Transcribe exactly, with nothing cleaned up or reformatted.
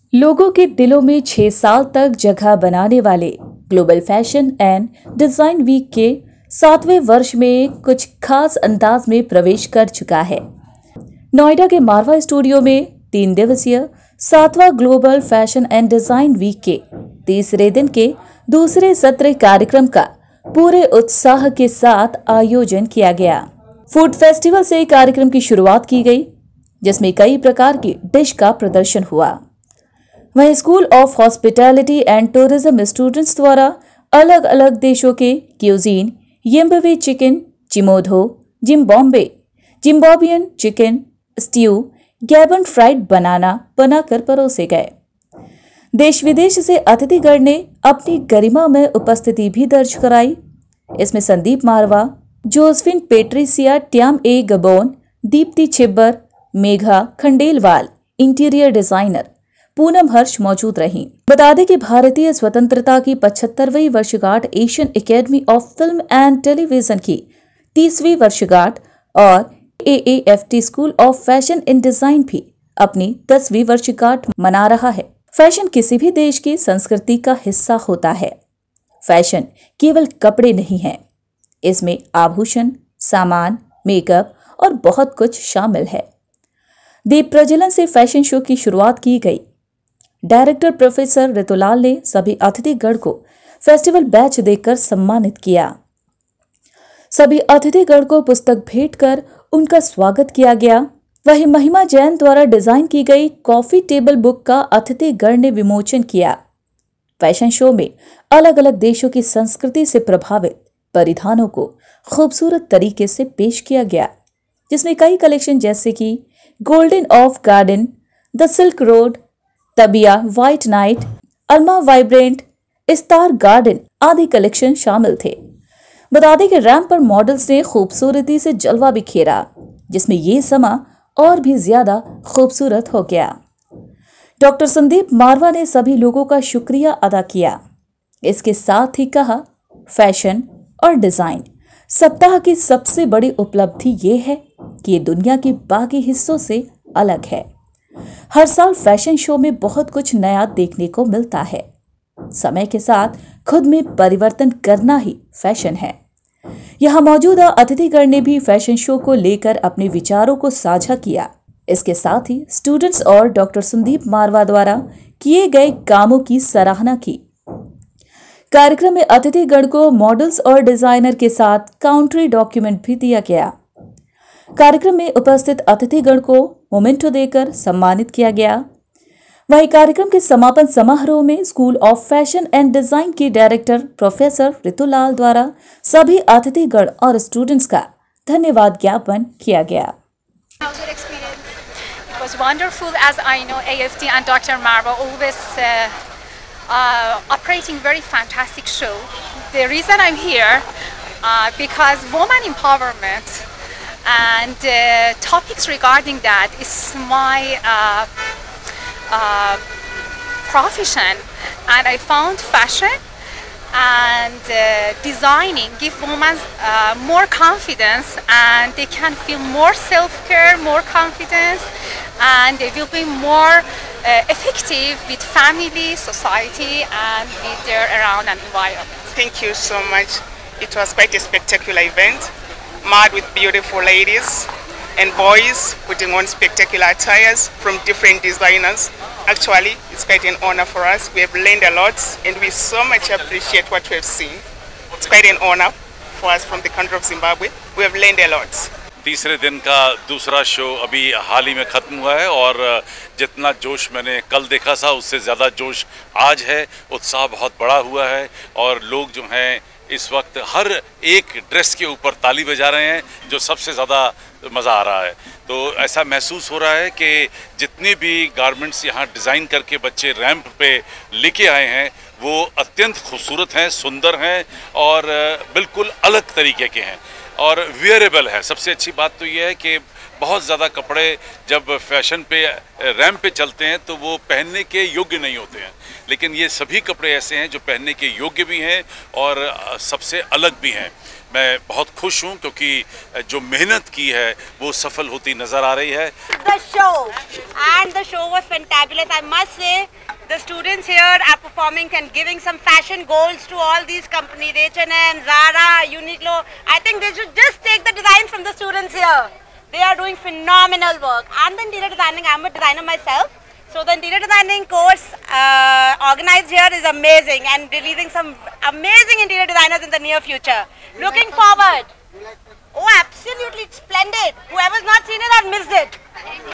लोगों के दिलों में छह साल तक जगह बनाने वाले global fashion and design week के सातवें वर्ष में कुछ खास अंदाज में प्रवेश कर चुका है। नोएडा के मारवा स्टूडियो में तीन दिवसीय सातवां global fashion and design week के तीसरे दिन के दूसरे सत्र कार्यक्रम का पूरे उत्साह के साथ आयोजन किया गया। फूड फेस्टिवल से कार्यक्रम की शुरुआत की गई, जिसमें कई प्रकार की डिश का प्रदर्शन हुआ। वहीं school of hospitality and tourism students द्वारा अलग अलग देशों के क्यूजीन, यिम्बवे चिकन, चिमोधो, Zimbabwe, Zimbabwean chicken stew, Gabon fried banana बनाकर परोसे गए। देश विदेश से अतिथिगण ने अपनी गरिमा में उपस्थिति भी दर्ज कराई। इसमें Sandeep Marwah, Josephine Patricia Tiam ए Gabon, Deepti Chhibber, Megha Khandelwal, interior designer Poonam Harsh मौजूद रहीं। बता दें कि भारतीय स्वतंत्रता की पचहत्तरवीं वर्षगांठ, Asian academy of film and television की तीसवीं वर्षगांठ और A A F T school of fashion in design भी अपनी दसवीं वर्षगांठ मना रहा है। फैशन किसी भी देश की संस्कृति का हिस्सा होता है। फैशन केवल कपड़े नहीं है, इसमें आभूषण, सामान, मेकअप और बहुत कुछ शामिल है। दीप प्रज्वलन से फैशन शो की शुरुआत की गई। डायरेक्टर प्रोफेसर ऋतुलाल ने सभी अतिथिगण को फेस्टिवल बैच देकर सम्मानित किया। सभी अतिथिगण को पुस्तक भेंट कर उनका स्वागत किया गया। वहीं महिमा जैन द्वारा डिजाइन की गई कॉफी टेबल बुक का अतिथिगण ने विमोचन किया। फैशन शो में अलग अलग देशों की संस्कृति से प्रभावित परिधानों को खूबसूरत तरीके से पेश किया गया, जिसमें कई कलेक्शन जैसे कि golden of garden, the silk road, तबिया white night, Alma vibrant, star garden आदि कलेक्शन शामिल थे। बता दें कि रैंप पर मॉडल्स ने खूबसूरती से जलवा बिखेरा, जिसमें ये समा और भी ज्यादा खूबसूरत हो गया। डॉक्टर संदीप मारवा ने सभी लोगों का शुक्रिया अदा किया। इसके साथ ही कहा, फैशन और डिजाइन सप्ताह की सबसे बड़ी उपलब्धि ये है कि ये दुनिया के बाकी हिस्सों से अलग है। हर साल फैशन शो में बहुत कुछ नया देखने को मिलता है। समय के साथ खुद में परिवर्तन करना ही फैशन है। यहाँ मौजूदा अतिथिगण ने भी फैशन शो को लेकर अपने विचारों को साझा किया। इसके साथ ही स्टूडेंट्स और डॉक्टर संदीप मारवा द्वारा किए गए कामों की सराहना की। कार्यक्रम में अतिथिगण को मॉडल्स और डिजाइनर के साथ काउंट्री डॉक्यूमेंट भी दिया गया। कार्यक्रम में उपस्थित अतिथिगण को मोमेंटो देकर सम्मानित किया गया। वहीं कार्यक्रम के समापन समारोह में school of fashion and design की डायरेक्टर प्रोफेसर ऋतुलाल द्वारा सभी अतिथिगण और स्टूडेंट्स का धन्यवाद ज्ञापन किया गया। It was wonderful, as I know A F T and Doctor Marwa always uh, uh, operating very fantastic show. The reason I'm here uh, because woman empowerment and uh, topics regarding that is my uh, uh, profession, and I found fashion and uh, designing give women uh, more confidence, and they can feel more self-care, more confidence, and they will be more uh, effective with family, society, and with their around and environment. Thank you so much. It was quite a spectacular event, marred with beautiful ladies and boys putting on spectacular attires from different designers. Actually, it's quite an honor for us. We have learned a lot, and we so much appreciate what we have seen. It's quite an honor for us from the country of Zimbabwe. We have learned a lot. तीसरे दिन का दूसरा show अभी हाल ही में ख़त्म हुआ है और जितना जोश मैंने कल देखा था उससे ज़्यादा जोश आज है। उत्साह बहुत बड़ा हुआ है और लोग जो हैं इस वक्त हर एक ड्रेस के ऊपर ताली बजा रहे हैं, जो सबसे ज़्यादा मज़ा आ रहा है। तो ऐसा महसूस हो रहा है कि जितने भी गारमेंट्स यहाँ डिज़ाइन करके बच्चे रैंप पे लेके आए हैं वो अत्यंत खूबसूरत हैं, सुंदर हैं और बिल्कुल अलग तरीके के हैं और वियरेबल है। सबसे अच्छी बात तो ये है कि बहुत ज़्यादा कपड़े जब फैशन पे रैंप पे चलते हैं तो वो पहनने के योग्य नहीं होते हैं, लेकिन ये सभी कपड़े ऐसे हैं जो पहनने के योग्य भी हैं और सबसे अलग भी हैं। मैं बहुत खुश हूं क्योंकि जो मेहनत की है वो सफल होती नजर आ रही है। The show and the show was fantabulous. I must say the students here are performing and giving some fashion goals to all these companies, H and M, Zara, Uniqlo. I think they should just take the designs from the students here. They are doing phenomenal work. And the interior designing, I'm a designer myself. So the interior designing course uh, organized here is amazing and releasing some amazing interior designers in the near future. Looking forward. Oh, absolutely, it's splendid. Whoever's not seen it, I've missed it.